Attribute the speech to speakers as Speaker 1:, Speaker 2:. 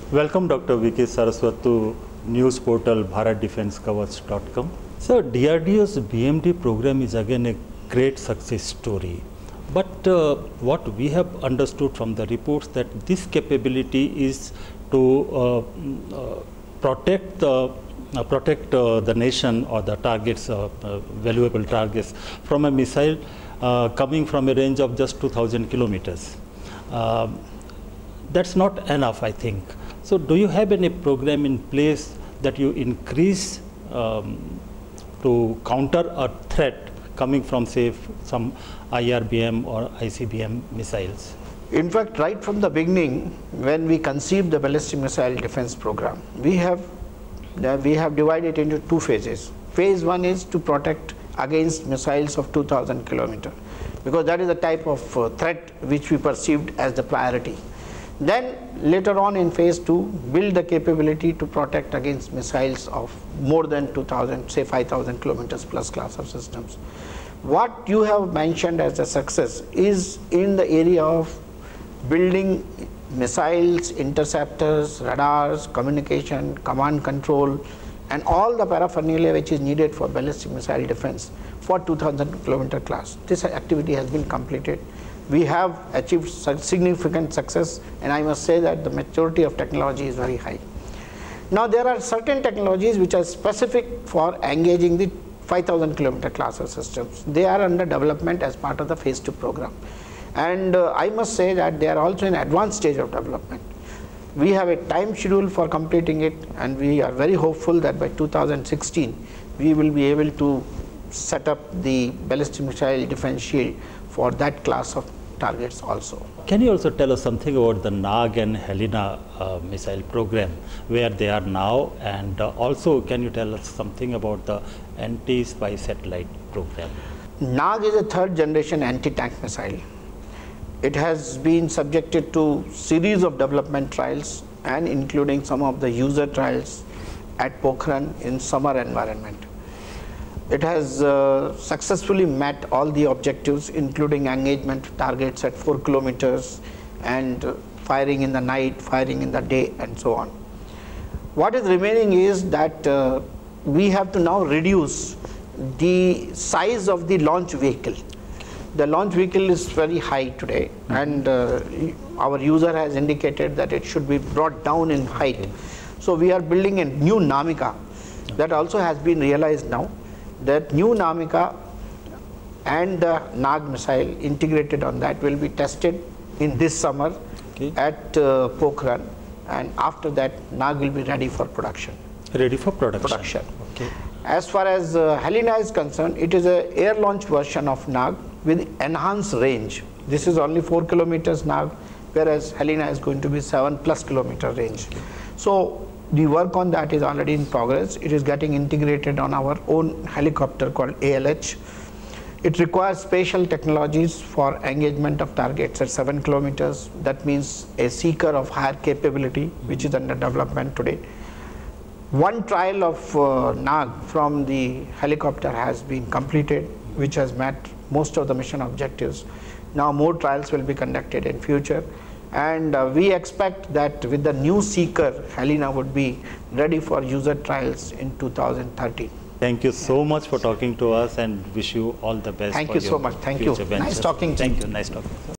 Speaker 1: Welcome Dr. V.K. Saraswat to news portal bharatdefensekavach.com. So DRDO's BMD program is again a great success story. But what we have understood from the reports that this capability is to protect the nation or the targets, valuable targets, from a missile coming from a range of just 2,000 kilometers. That's not enough, I think. So do you have any program in place that you increase to counter a threat coming from, say, some IRBM or ICBM missiles?
Speaker 2: In fact, right from the beginning, when we conceived the ballistic missile defense program, we have divided it into two phases. Phase one is to protect against missiles of 2,000 kilometers, because that is the type of threat which we perceived as the priority. Then later on in phase two, build the capability to protect against missiles of more than 2,000, say 5,000 kilometers plus class of systems. What you have mentioned as a success is in the area of building missiles, interceptors, radars, communication, command control, and all the paraphernalia which is needed for ballistic missile defense for 2,000 kilometer class. This activity has been completed. We have achieved significant success, and I must say that the maturity of technology is very high. Now there are certain technologies which are specific for engaging the 5,000 kilometer class of systems. They are under development as part of the phase 2 program, and I must say that they are also in advanced stage of development. We have a time schedule for completing it, and we are very hopeful that by 2016 we will be able to set up the ballistic missile defense shield for that class of targets also.
Speaker 1: Can you also tell us something about the NAG and Helena missile program, where they are now, and also can you tell us something about the anti-spy satellite program?
Speaker 2: NAG is a third generation anti-tank missile. It has been subjected to series of development trials, and including some of the user trials at Pokhran in summer environment. It has successfully met all the objectives, including engagement targets at 4 kilometers and firing in the night, firing in the day, and so on. What is remaining is that we have to now reduce the size of the launch vehicle. The launch vehicle is very high today, and our user has indicated that it should be brought down in height. So we are building a new Namika that also has been realized now. That new Namika and the NAG missile integrated on that will be tested in this summer at Pokhran, and after that NAG will be ready for production.
Speaker 1: Ready for production. Okay.
Speaker 2: As far as Helena is concerned, it is an air launch version of NAG with enhanced range. This is only 4 kilometers NAG, whereas Helena is going to be 7+ kilometer range. So the work on that is already in progress. It is getting integrated on our own helicopter called ALH. It requires spatial technologies for engagement of targets at 7 kilometers. That means a seeker of higher capability, which is under development today. One trial of NAG from the helicopter has been completed, which has met most of the mission objectives. Now more trials will be conducted in future. And we expect that with the new seeker, Helena would be ready for user trials in 2013.
Speaker 1: Thank you so much for talking to us, and wish you all the best.
Speaker 2: Thank you so much. Thank you.
Speaker 1: Nice
Speaker 2: talking to you.
Speaker 1: Thank you. Nice talking.